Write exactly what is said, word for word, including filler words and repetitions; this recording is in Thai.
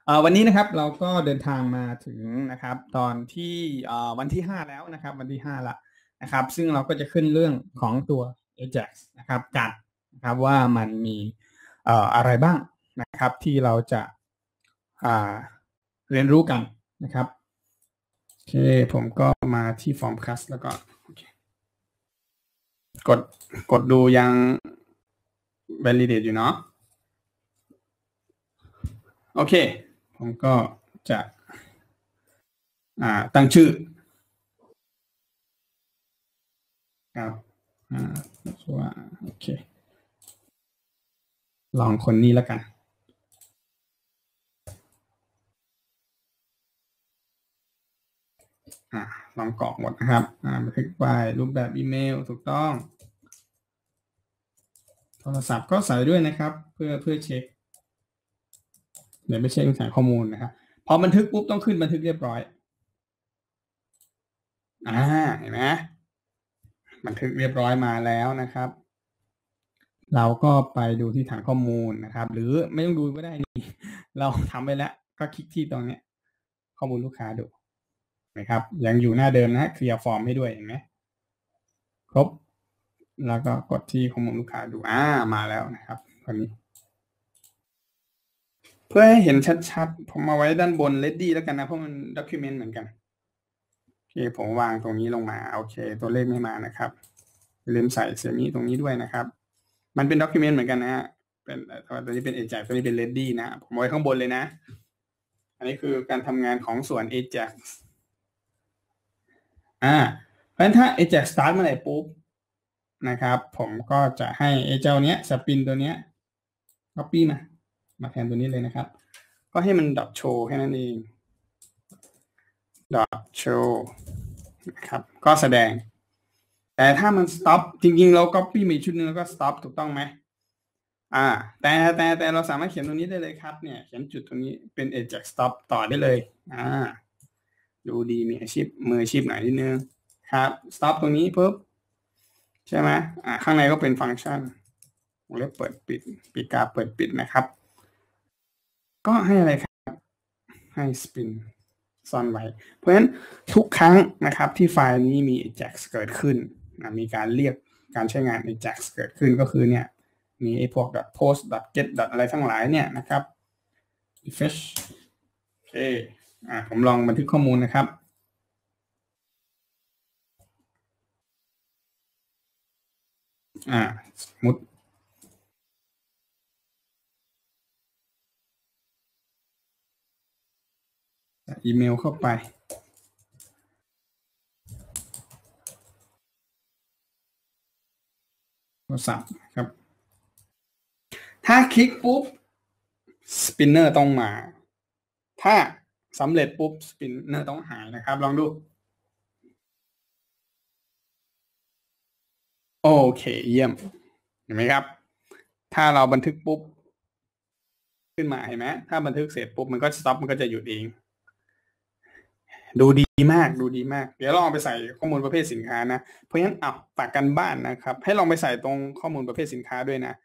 วันนี้นะครับเราก็เดินทางมาถึงนะครับตอนที่วันที่ห้าแล้วนะครับวันที่ห้าละนะครับซึ่งเราก็จะขึ้นเรื่องของตัว Ajax นะครับกันนะครับว่ามันมีอะไรบ้างนะครับที่เราจะเรียนรู้กันนะครับโอเคผมก็มาที่ Formcast แล้วก็กดกดดูยัง validate อยู่เนาะโอเคผมก็จะอ่าตั้งชื่อครับอ่าว่าโอเคลองคนนี้แล้วกันอ่าลองกรอกหมดนะครับอ่าบันทึกไฟล์รูปแบบอีเมลถูกต้องโทรศัพท์ก็ใส่ด้วยนะครับเพื่อเพื่อเช็คเดี๋ยวไม่ใช่ใส่ข้อมูลนะครับพอบันทึกปุ๊บต้องขึ้นบันทึกเรียบร้อยอ่าเห็นไหมบันทึกเรียบร้อยมาแล้วนะครับเราก็ไปดูที่ฐานข้อมูลนะครับหรือไม่ต้องดูก็ได้นี่เราทำไปแล้วก็คลิกที่ตรงนี้ข้อมูลลูกค้าดูนะครับยังอยู่หน้าเดิมนะเคลียร์ฟอร์มให้ด้วยเห็นไหมครบแล้วก็กดที่ข้อมูลลูกค้าดูอ่ามาแล้วนะครับตอนนี้เพื่อให้เห็นชัดๆผมมาไว้ด้านบน ready แล้วกันนะเพราะมัน document เหมือนกันโอเคผมวางตรงนี้ลงมาโอเคตัวเลขไม่มานะครับลืมใส่เสียงนี้ตรงนี้ด้วยนะครับมันเป็น document เหมือนกันนะฮะเป็นตัวนี้เป็น Ajax ตัวนี้เป็น ready นะผมไว้ข้างบนเลยนะอันนี้คือการทำงานของส่วน Ajax อ่าเพราะฉะนั้นถ้า Ajax start เมื่อไหร่ปุ๊บนะครับผมก็จะให้ไอ้เจ้าเนี้ยสปินตัวเนี้ย copy มามาแทนตัวนี้เลยนะครับก็ให้มัน dot show แค่นั้นเอง dot show นะครับก็แสดงแต่ถ้ามัน stop จริงๆเรา copy มาอีกชุดนึงแล้วก็ stop ถูกต้องไหมอ่าแต่แต่แต่เราสามารถเขียนตรงนี้ได้เลยครับเนี่ยเขียนจุดตรงนี้เป็น Ajax stop ต่อได้เลยอ่าดูดีมีอาชีพมืออาชีพหน่อยนิดนึงครับ stop ตรงนี้ปุ๊บใช่ไหมอ่าข้างในก็เป็นฟังก์ชันเรียกเปิดปิดปีกาเปิดปิดนะครับก็ให้อะไรครับให้ spin ซ่อนไว้เพราะฉะนั้นทุกครั้งนะครับที่ไฟล์นี้มี Ajax เกิดขึ้นนะมีการเรียกการใช้งาน Ajax เกิดขึ้นก็คือเนี่ยมีไอ้พวก .post .get อะไรทั้งหลายเนี่ยนะครับ refresh โอเคอ่าผมลองบันทึกข้อมูลนะครับอ่าสมมติอีเมลเข้าไปโทรศัพท์ครับถ้าคลิกปุ๊บสปินเนอร์ต้องมาถ้าสำเร็จปุ๊บสปินเนอร์ต้องหายนะครับลองดูโอเคเยี่ยมเห็นไหมครับถ้าเราบันทึกปุ๊บขึ้นมาเห็นไหมถ้าบันทึกเสร็จปุ๊บมันก็สต็อปมันก็จะหยุดเองดูดีมากดูดีมากเดี๋ยวลองไปใส่ข้อมูลประเภทสินค้านะเพราะฉะนั้นเอาฝากกันบ้านนะครับให้ลองไปใส่ตรงข้อมูลประเภทสินค้าด้วยนะ